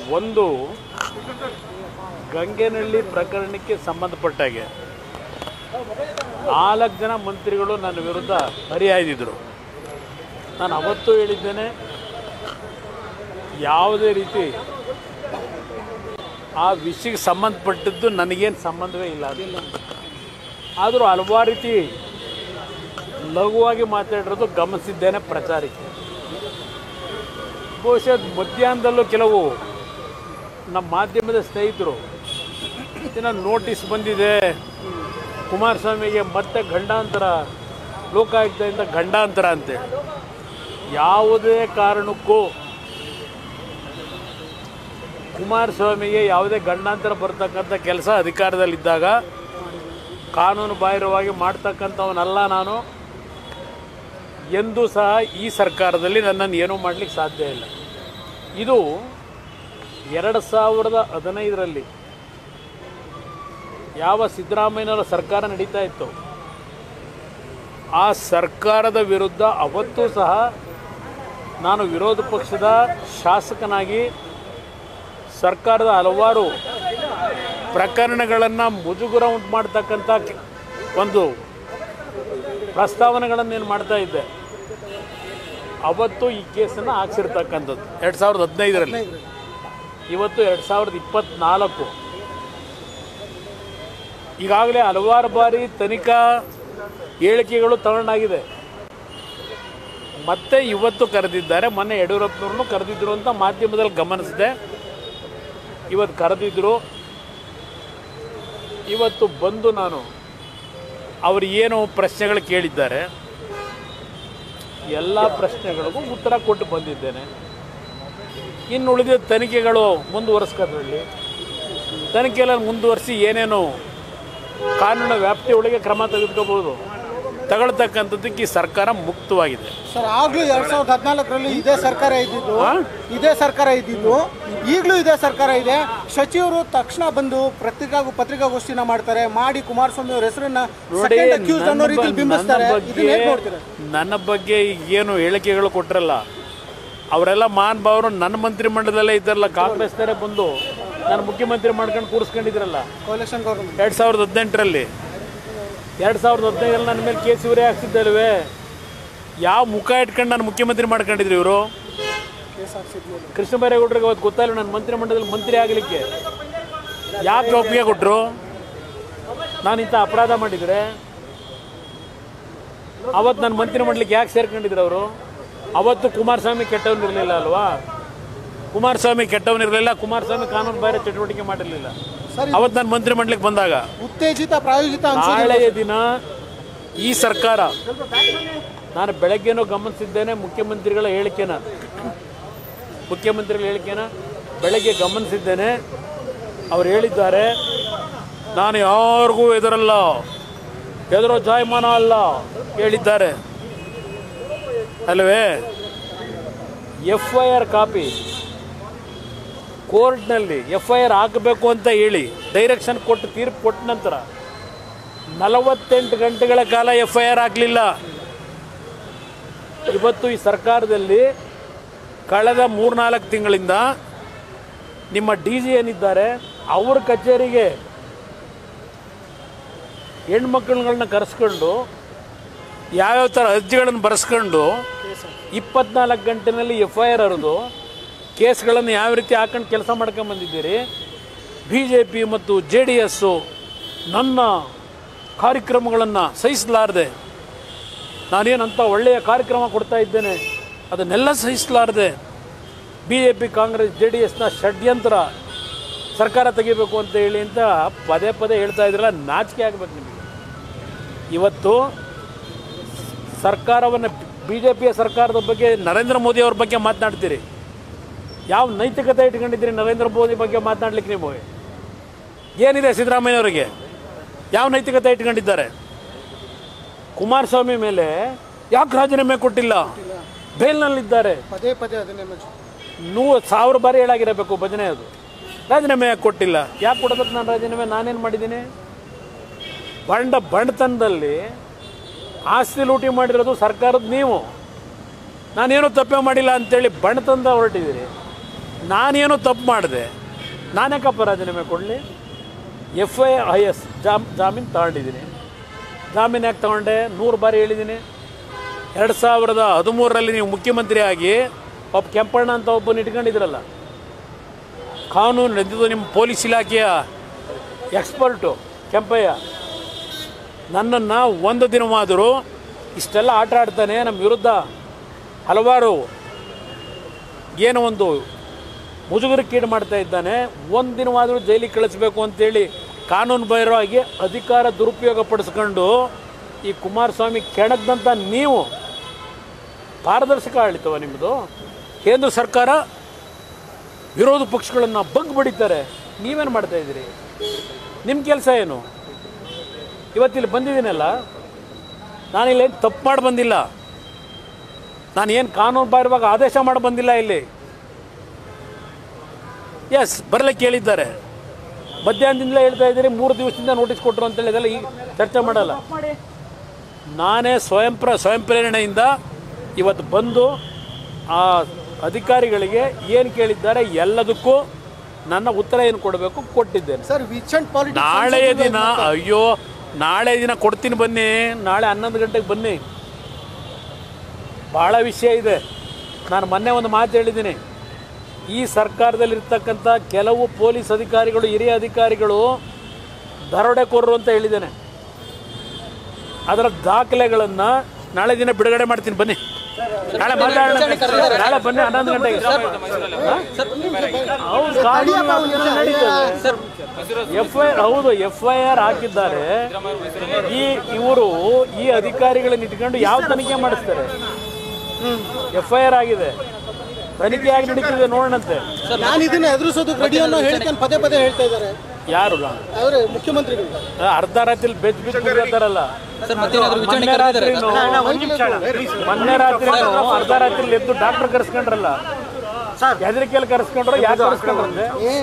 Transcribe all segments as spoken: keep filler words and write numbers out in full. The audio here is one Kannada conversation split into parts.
ಒಂದು ಗಂಗೆನಹಳ್ಳಿ ಪ್ರಕರಣಕ್ಕೆ ಸಂಬಂಧಪಟ್ಟಾಗೆ ನಾಲ್ಕು ಜನ ಮಂತ್ರಿಗಳು ನನ್ನ ವಿರುದ್ಧ ಹರಿಹಾಯ್ದಿದ್ರು. ನಾನು ಅವತ್ತು ಹೇಳಿದ್ದೇನೆ, ಯಾವುದೇ ರೀತಿ ಆ ವಿಷಯಕ್ಕೆ ಸಂಬಂಧಪಟ್ಟಿದ್ದು ನನಗೇನು ಸಂಬಂಧವೇ ಇಲ್ಲ. ಅದಿಲ್ಲ. ಆದರೂ ಹಲವಾರು ರೀತಿ ಲಘುವಾಗಿ ಮಾತಾಡಿರೋದು ಗಮನಿಸಿದ್ದೇನೆ ಪ್ರಚಾರಕ್ಕೆ. ಬಹುಶಃ ಮಧ್ಯಾಹ್ನದಲ್ಲೂ ಕೆಲವು ನಮ್ಮ ಮಾಧ್ಯಮದ ಸ್ನೇಹಿತರು ಇನ್ನು ನೋಟಿಸ್ ಬಂದಿದೆ, ಕುಮಾರಸ್ವಾಮಿಗೆ ಮತ್ತೆ ಗಂಡಾಂತರ, ಲೋಕಾಯುಕ್ತದಿಂದ ಗಂಡಾಂತರ ಅಂತೇಳಿ. ಯಾವುದೇ ಕಾರಣಕ್ಕೂ ಕುಮಾರಸ್ವಾಮಿಗೆ ಯಾವುದೇ ಗಂಡಾಂತರ ಬರ್ತಕ್ಕಂಥ ಕೆಲಸ ಅಧಿಕಾರದಲ್ಲಿದ್ದಾಗ ಕಾನೂನು ಬಾಹಿರವಾಗಿ ಮಾಡ್ತಕ್ಕಂಥವನಲ್ಲ ನಾನು. ಎಂದೂ ಸಹ ಈ ಸರ್ಕಾರದಲ್ಲಿ ನನ್ನನ್ನು ಏನೂ ಮಾಡಲಿಕ್ಕೆ ಸಾಧ್ಯ ಇಲ್ಲ. ಇದು ಎರಡು ಸಾವಿರದ ಹದಿನೈದರಲ್ಲಿ ಯಾವ ಸಿದ್ದರಾಮಯ್ಯನವರ ಸರ್ಕಾರ ನಡೀತಾ ಇತ್ತು, ಆ ಸರ್ಕಾರದ ವಿರುದ್ಧ ಅವತ್ತೂ ಸಹ ನಾನು ವಿರೋಧ ಪಕ್ಷದ ಶಾಸಕನಾಗಿ ಸರ್ಕಾರದ ಹಲವಾರು ಪ್ರಕರಣಗಳನ್ನು ಮುಜುಗರ ಉಂಟು ಮಾಡ್ತಕ್ಕಂಥ ಒಂದು ಪ್ರಸ್ತಾವನೆಗಳನ್ನು ಏನು ಮಾಡ್ತಾ ಇದ್ದೆ. ಅವತ್ತು ಈ ಕೇಸನ್ನು ಹಾಕ್ಸಿರ್ತಕ್ಕಂಥದ್ದು ಎರಡು ಸಾವಿರದ ಹದಿನೈದರಲ್ಲಿ. ಇವತ್ತು ಎರಡು ಸಾವಿರದ ಇಪ್ಪತ್ತ್ನಾಲ್ಕು. ಈಗಾಗಲೇ ಹಲವಾರು ಬಾರಿ ತನಿಖಾ ಹೇಳಿಕೆಗಳು ತಗೊಂಡಾಗಿದೆ. ಮತ್ತೆ ಇವತ್ತು ಕರೆದಿದ್ದಾರೆ. ಮೊನ್ನೆ ಯಡಿಯೂರಪ್ಪನವ್ರನ್ನೂ ಕರೆದಿದ್ರು ಅಂತ ಮಾಧ್ಯಮದಲ್ಲಿ ಗಮನಿಸಿದೆ. ಇವತ್ತು ಕರೆದಿದ್ದರು. ಇವತ್ತು ಬಂದು ನಾನು ಅವರು ಏನು ಪ್ರಶ್ನೆಗಳು ಕೇಳಿದ್ದಾರೆ ಎಲ್ಲ ಪ್ರಶ್ನೆಗಳಿಗೂ ಉತ್ತರ ಕೊಟ್ಟು ಬಂದಿದ್ದೇನೆ. ಇನ್ನು ಉಳಿದ ತನಿಖೆಗಳು ಮುಂದುವರಿಸ್ಕೋದ್ರಲ್ಲಿ ತನಿಖೆಯಲ್ಲಿ ಮುಂದುವರಿಸಿ ಏನೇನು ಕಾನೂನಿನ ವ್ಯಾಪ್ತಿಯೊಳಗೆ ಕ್ರಮ ತೆಗೆದುಕೋಬಹುದು ತಗೊಳ್ತಕ್ಕಂಥದ್ದಕ್ಕೆ ಈ ಸರ್ಕಾರ ಮುಕ್ತವಾಗಿದೆ. ಸರ್, ಆಗಲೂ ಎರಡ್ ಸಾವಿರದ ಹದಿನಾಲ್ಕರಲ್ಲಿ ಇದೇ ಸರ್ಕಾರ ಇದ್ದಿದ್ದು ಇದೇ ಸರ್ಕಾರ ಇದ್ದಿದ್ದು ಈಗಲೂ ಇದೇ ಸರ್ಕಾರ ಇದೆ. ಸಚಿವರು ತಕ್ಷಣ ಬಂದು ಪತ್ರಿಕಾ ಪತ್ರಿಕಾಗೋಷ್ಠಿನ ಮಾಡ್ತಾರೆ, ಮಾಡಿ ಕುಮಾರಸ್ವಾಮಿ ಅವರ ಹೆಸರನ್ನ ಬಿಂಬಿಸ್ತಾರೆ. ನನ್ನ ಬಗ್ಗೆ ಏನು ಹೇಳಿಕೆಗಳು ಕೊಟ್ಟರಲ್ಲ ಅವರೆಲ್ಲ ಮಾನ್ ಭಾವರು ನನ್ನ ಮಂತ್ರಿಮಂಡಲದಲ್ಲೇ ಇದ್ದಾರಲ್ಲ, ಕಾಂಗ್ರೆಸ್ನವರೇ ಬಂದು ನಾನು ಮುಖ್ಯಮಂತ್ರಿ ಮಾಡ್ಕೊಂಡು ಕೂರಿಸ್ಕೊಂಡಿದ್ರಲ್ಲ ಕೋalition ಗೌರ್ಮೆಂಟ್ ಎರಡು ಸಾವಿರದ ಹದಿನೆಂಟರಲ್ಲಿ. ಎರಡು ಸಾವಿರದ ಹದಿನೈದರಲ್ಲಿ ನನ್ನ ಮೇಲೆ ಕೇಸ್ ಇವರೇ ಹಾಕ್ಸಿದ್ದಲ್ವೇ? ಯಾವ ಮುಖ ಇಟ್ಕೊಂಡು ನಾನು ಮುಖ್ಯಮಂತ್ರಿ ಮಾಡ್ಕೊಂಡಿದ್ರು ಇವರು? ಕೃಷ್ಣ ಬೈರೇಗೌಡರಿಗೆ ಅವತ್ತು ಗೊತ್ತಾಯಿಲ್ಲ ನನ್ನ ಮಂತ್ರಿಮಂಡಲದಲ್ಲಿ ಮಂತ್ರಿ ಆಗಲಿಕ್ಕೆ. ಯಾಕೆ ಒಪ್ಪಿಗೆ ಕೊಟ್ಟರು? ನಾನು ಇಂಥ ಅಪರಾಧ ಮಾಡಿದರೆ ಅವತ್ತು ನನ್ನ ಮಂತ್ರಿಮಂಡಲಕ್ಕೆ ಯಾಕೆ ಸೇರ್ಕೊಂಡಿದ್ರು ಅವರು? ಅವತ್ತು ಕುಮಾರಸ್ವಾಮಿ ಕೆಟ್ಟವನಿರಲಿಲ್ಲ ಅಲ್ವಾ? ಕುಮಾರಸ್ವಾಮಿ ಕೆಟ್ಟವನಿರಲಿಲ್ಲ. ಕುಮಾರಸ್ವಾಮಿ ಕಾನೂನು ಬಾಹಿರ ಚಟುವಟಿಕೆ ಮಾಡಿರಲಿಲ್ಲ. ಅವತ್ತು ನಾನು ಮಂತ್ರಿಮಂಡಲಕ್ಕೆ ಬಂದಾಗ ಉತ್ತೇಜಿತ ಪ್ರಾಯೋಜಿತ ನಾಳೆಯ ದಿನ ಈ ಸರ್ಕಾರ, ನಾನು ಬೆಳಗ್ಗೆನೂ ಗಮನಿಸಿದ್ದೇನೆ ಮುಖ್ಯಮಂತ್ರಿಗಳ ಹೇಳಿಕೆನ ಮುಖ್ಯಮಂತ್ರಿಗಳ ಹೇಳಿಕೆನ ಬೆಳಗ್ಗೆ ಗಮನಿಸಿದ್ದೇನೆ. ಅವ್ರು ಹೇಳಿದ್ದಾರೆ, ನಾನು ಯಾರಿಗೂ ಎದುರಲ್ಲ, ಎದುರೋ ಜಾಯಮಾನ ಅಲ್ಲ ಹೇಳಿದ್ದಾರೆ ಅಲ್ವೇ? ಎಫ್ ಐ ಆರ್ ಕಾಪಿ ಕೋರ್ಟ್ನಲ್ಲಿ ಎಫ್ ಐ ಆರ್ ಹಾಕಬೇಕು ಅಂತ ಹೇಳಿ ಡೈರೆಕ್ಷನ್ ಕೊಟ್ಟು ತೀರ್ಪು ಕೊಟ್ಟ ನಂತರ ನಲವತ್ತೆಂಟು ಗಂಟೆಗಳ ಕಾಲ ಎಫ್ ಐ ಆರ್ ಹಾಕಲಿಲ್ಲ. ಇವತ್ತು ಈ ಸರ್ಕಾರದಲ್ಲಿ ಕಳೆದ ಮೂರ್ನಾಲ್ಕು ತಿಂಗಳಿಂದ ನಿಮ್ಮ ಡಿ ಜಿ ಏನಿದ್ದಾರೆ ಅವ್ರ ಕಚೇರಿಗೆ ಹೆಣ್ಮಕ್ಳುಗಳನ್ನ ಕರೆಸ್ಕೊಂಡು ಯಾವ್ಯಾವ ಥರ ಅರ್ಜಿಗಳನ್ನು ಬರೆಸ್ಕೊಂಡು ಇಪ್ಪತ್ನಾಲ್ಕು ಗಂಟೆನಲ್ಲಿ ಎಫ್ ಐ ಆರ್ ಹರಿದು ಕೇಸ್ಗಳನ್ನು ಯಾವ ರೀತಿ ಹಾಕೊಂಡು ಕೆಲಸ ಮಾಡ್ಕೊಂಬಂದಿದ್ದೀರಿ. ಬಿ ಜೆ ಪಿ ಮತ್ತು ಜೆ ಡಿ ಎಸ್ಸು ನನ್ನ ಕಾರ್ಯಕ್ರಮಗಳನ್ನು ಸಹಿಸಲಾರದೆ, ನಾನೇನಂತ ಒಳ್ಳೆಯ ಕಾರ್ಯಕ್ರಮ ಕೊಡ್ತಾ ಇದ್ದೇನೆ ಅದನ್ನೆಲ್ಲ ಸಹಿಸಲಾರದೆ B J P Congress J D ಎಸ್ನ ಷಡ್ಯಂತ್ರ ಸರ್ಕಾರ ತೆಗಿಬೇಕು ಅಂತ ಹೇಳಿ ಅಂತ ಪದೇ ಪದೇ ಹೇಳ್ತಾ ಇದ್ರಲ್ಲ, ನಾಚಿಕೆ ಆಗಬೇಕು ನಿಮಗೆ. ಇವತ್ತು ಸರ್ಕಾರವನ್ನು ಬಿ ಜೆ ಪಿಯ ಸರ್ಕಾರದ ಬಗ್ಗೆ ನರೇಂದ್ರ ಮೋದಿ ಅವ್ರ ಬಗ್ಗೆ ಮಾತನಾಡ್ತೀರಿ. ಯಾವ ನೈತಿಕತೆ ಇಟ್ಕೊಂಡಿದ್ದೀರಿ ನರೇಂದ್ರ ಮೋದಿ ಬಗ್ಗೆ ಮಾತನಾಡ್ಲಿಕ್ಕೆ? ನೀವು ಏನಿದೆ ಸಿದ್ದರಾಮಯ್ಯನವರಿಗೆ? ಯಾವ ನೈತಿಕತೆ ಇಟ್ಕೊಂಡಿದ್ದಾರೆ? ಕುಮಾರಸ್ವಾಮಿ ಮೇಲೆ ಯಾಕೆ ರಾಜೀನಾಮೆ ಕೊಟ್ಟಿಲ್ಲ? ಬೇಲ್ನಲ್ಲಿದ್ದಾರೆ. ಪದೇ ಪದೇ ನೂರು ಸಾವಿರ ಬಾರಿ ಹೇಳಾಗಿರಬೇಕು ಭಜನೆ. ಅದು ರಾಜೀನಾಮೆ ಯಾಕೆ ಕೊಟ್ಟಿಲ್ಲ? ಯಾಕೆ ಕೊಡಬೇಕು ನಾನು ರಾಜೀನಾಮೆ? ನಾನೇನು ಮಾಡಿದ್ದೀನಿ? ಬಂಡ ಬಂಡತನದಲ್ಲಿ ಆಸ್ತಿ ಲೂಟಿ ಮಾಡಿರೋದು ಸರ್ಕಾರದ ನೀವು. ನಾನೇನು ತಪ್ಪೇ ಮಾಡಿಲ್ಲ ಅಂಥೇಳಿ ಬಣ್ಣತಂದ ಹೊರಟಿದ್ದೀರಿ. ನಾನೇನೋ ತಪ್ಪು ಮಾಡಿದೆ, ನಾನ್ಯಾಕಪ್ಪ ರಾಜೀನಾಮೆ ಕೊಡಲಿ? ಎಫ್ ಐ ಐ ಎಸ್ ಜಾಮ್ ಜಾಮೀನು ತಗೊಂಡಿದ್ದೀನಿ. ಜಾಮೀನು ಯಾಕೆ ತಗೊಂಡೆ? ನೂರು ಬಾರಿ ಹೇಳಿದ್ದೀನಿ. ಎರಡು ಸಾವಿರದ ಹದಿಮೂರರಲ್ಲಿ ನೀವು ಮುಖ್ಯಮಂತ್ರಿ ಆಗಿ ಒಬ್ಬ ಕೆಂಪಣ್ಣ ಅಂತ ಒಬ್ಬನ ಇಟ್ಕೊಂಡಿದ್ರಲ್ಲ, ಕಾನೂನು ನಡೆದಿದ್ದು ನಿಮ್ಮ ಪೊಲೀಸ್ ಇಲಾಖೆಯ ಎಕ್ಸ್ಪರ್ಟು ಕೆಂಪಯ್ಯ, ನನ್ನನ್ನು ಒಂದು ದಿನವಾದರೂ ಇಷ್ಟೆಲ್ಲ ಆಟ ಆಡ್ತಾನೆ, ನಮ್ಮ ವಿರುದ್ಧ ಹಲವಾರು ಏನೋ ಒಂದು ಮುಜುಗರಕ್ಕೀಡು ಮಾಡ್ತಾ ಇದ್ದಾನೆ, ಒಂದು ದಿನವಾದರೂ ಜೈಲಿಗೆ ಕಳಿಸ್ಬೇಕು ಅಂತೇಳಿ ಕಾನೂನು ಬಾಹಿರವಾಗಿ ಅಧಿಕಾರ ದುರುಪಯೋಗ ಪಡಿಸ್ಕೊಂಡು ಈ ಕುಮಾರಸ್ವಾಮಿ ಕೆಣಕ್ದಂಥ ನೀವು ಪಾರದರ್ಶಕ ಆಡಳಿತವ ನಿಮ್ಮದು? ಕೇಂದ್ರ ಸರ್ಕಾರ ವಿರೋಧ ಪಕ್ಷಗಳನ್ನು ಬಗ್ ಬಡಿತಾರೆ, ನೀವೇನು ಮಾಡ್ತಾಯಿದ್ದೀರಿ? ನಿಮ್ಮ ಕೆಲಸ ಏನು? ಇವತ್ತಿಲ್ಲಿ ಬಂದಿದ್ದೀನಲ್ಲ, ನಾನಿಲ್ಲೇನು ತಪ್ಪು ಮಾಡಿ ಬಂದಿಲ್ಲ, ನಾನೇನು ಕಾನೂನು ಬಾಹಿರವಾಗಿ ಆದೇಶ ಮಾಡಿ ಬಂದಿಲ್ಲ. ಇಲ್ಲಿ ಎಸ್ ಬರಲಿಕ್ಕೆ ಹೇಳಿದ್ದಾರೆ, ಮಧ್ಯಾಹ್ನದಿಂದಲೇ ಹೇಳ್ತಾ ಇದ್ದೀರಿ, ಮೂರು ದಿವಸದಿಂದ ನೋಟಿಸ್ ಕೊಟ್ಟರು ಅಂತೇಳಿ ಇದೆಲ್ಲ ಈಗ ಚರ್ಚೆ ಮಾಡಲ್ಲ. ನಾನೇ ಸ್ವಯಂ ಪ್ರ ಸ್ವಯಂ ಪ್ರೇರಣೆಯಿಂದ ಇವತ್ತು ಬಂದು ಆ ಅಧಿಕಾರಿಗಳಿಗೆ ಏನು ಕೇಳಿದ್ದಾರೆ ಎಲ್ಲದಕ್ಕೂ ನನ್ನ ಉತ್ತರ ಏನು ಕೊಡಬೇಕು ಕೊಟ್ಟಿದ್ದೇನೆ. ಸರ್ ನಾಳೆಯ ದಿನ ಅಯ್ಯೋ ನಾಳೆ ದಿನ ಕೊಡ್ತೀನಿ, ಬನ್ನಿ, ನಾಳೆ ಹನ್ನೊಂದು ಗಂಟೆಗೆ ಬನ್ನಿ. ಭಾಳ ವಿಷಯ ಇದೆ. ನಾನು ಮೊನ್ನೆ ಒಂದು ಮಾತು ಹೇಳಿದ್ದೀನಿ, ಈ ಸರ್ಕಾರದಲ್ಲಿರ್ತಕ್ಕಂಥ ಕೆಲವು ಪೊಲೀಸ್ ಅಧಿಕಾರಿಗಳು, ಹಿರಿಯ ಅಧಿಕಾರಿಗಳು ದರೋಡೆಕೋರರು ಅಂತ ಹೇಳಿದ್ದೇನೆ. ಅದರ ದಾಖಲೆಗಳನ್ನು ನಾಳೆ ದಿನ ಬಿಡುಗಡೆ ಮಾಡ್ತೀನಿ, ಬನ್ನಿ, ನಾಳೆ ಮಾತಾಡೋಣ, ನಾಳೆ ಬನ್ನಿ ಹನ್ನೊಂದು ಗಂಟೆಗೆ. ಹೌದು, ಕಾನೂನು ನಡೀತದೆ. ಎಫ್ ಐ ಆರ್ ಹೌದು, ಎಫ್ ಐ ಆರ್ ಹಾಕಿದ್ದಾರೆ. ಈ ಇವರು ಈ ಅಧಿಕಾರಿಗಳನ್ನ ಇಟ್ಕೊಂಡು ಯಾವ ತನಿಖೆ ಮಾಡಿಸ್ತಾರೆ? ಎಫ್ ಐ ಆರ್ ಆಗಿದೆ, ತನಿಖೆ ಆಗಿ ನಡೀತಿದೆ, ನೋಡೋಣಂತೆ. ನಾನು ಇದನ್ನ ಎದುರಿಸೋದಕ್ಕೆ ರೆಡಿ ಅನ್ನೋ ಹೇಳಿಕೊಂಡು ಪದೇ ಪದೇ ಹೇಳ್ತಾ ಇದ್ದಾರೆ. ಯಾರು? ಅವರೇ ಮುಖ್ಯಮಂತ್ರಿಗಳು. ಅರ್ಧ ರಾತ್ರಿ ಬೆಚ್ಚ ಬೆಚ್ಚ ಕೂರ್ತಾರಲ್ಲ, ಮೊನ್ನೆ ರಾತ್ರಿ ಮೊನ್ನೆ ರಾತ್ರಿ ಅರ್ಧ ರಾತ್ರಿ ಎದ್ದು ಡಾಕ್ಟರ್ ಕರೆಸ್ಕೊಂಡ್ರಲ್ಲ, ಹೆದರಿಕೆಯಲ್ಲಿ ಕರೆಸ್ಕೊಂಡ್ರು, ಯಾಕೆ ಕರೆಸ್ಕೊಂಡ್ರಂತೆ?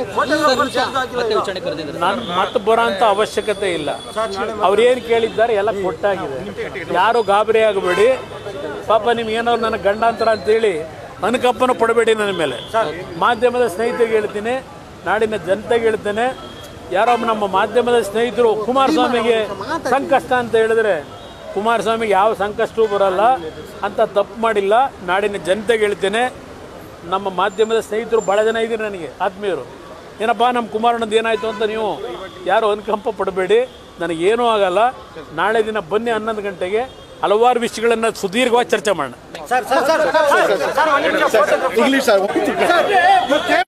ನಾನು ಮತ್ತೆ ಬರೋ ಅಂತ ಅವಶ್ಯಕತೆ ಇಲ್ಲ. ಅವ್ರೇನು ಕೇಳಿದ್ದಾರೆ ಎಲ್ಲ ಕೊಟ್ಟಾಗಿದೆ, ಯಾರು ಗಾಬರಿ ಆಗಬೇಡಿ. ಪಾಪ ನಿಮ್ಗೆ ಏನಾದ್ರು ನನ್ನ ಗಂಡಾಂತರ ಅಂತೇಳಿ ಅನುಕಂಪನ ಪಡಬೇಡಿ ನನ್ನ ಮೇಲೆ. ಮಾಧ್ಯಮದ ಸ್ನೇಹಿತರಿಗೆ ಹೇಳ್ತೀನಿ, ನಾಡಿನ ಜನತೆಗೆ ಹೇಳ್ತೇನೆ, ಯಾರೋ ನಮ್ಮ ಮಾಧ್ಯಮದ ಸ್ನೇಹಿತರು ಕುಮಾರಸ್ವಾಮಿಗೆ ಸಂಕಷ್ಟ ಅಂತ ಹೇಳಿದ್ರೆ ಕುಮಾರಸ್ವಾಮಿಗೆ ಯಾವ ಸಂಕಷ್ಟವೂ ಬರಲ್ಲ ಅಂತ ತಪ್ಪು ಮಾಡಿಲ್ಲ. ನಾಡಿನ ಜನತೆಗೆ ಹೇಳ್ತೇನೆ, ನಮ್ಮ ಮಾಧ್ಯಮದ ಸ್ನೇಹಿತರು ಭಾಳ ಜನ ಇದ್ದೀರಿ ನನಗೆ ಆತ್ಮೀಯರು. ಏನಪ್ಪ ನಮ್ಮ ಕುಮಾರಣ್ಣದ್ದು ಏನಾಯಿತು ಅಂತ ನೀವು ಯಾರು ಅನುಕಂಪ ಪಡಬೇಡಿ, ನನಗೇನೂ ಆಗಲ್ಲ. ನಾಳೆ ದಿನ ಬನ್ನಿ ಹನ್ನೊಂದು ಗಂಟೆಗೆ, ಹಲವಾರು ವಿಷಯಗಳನ್ನು ಸುದೀರ್ಘವಾಗಿ ಚರ್ಚೆ ಮಾಡೋಣ.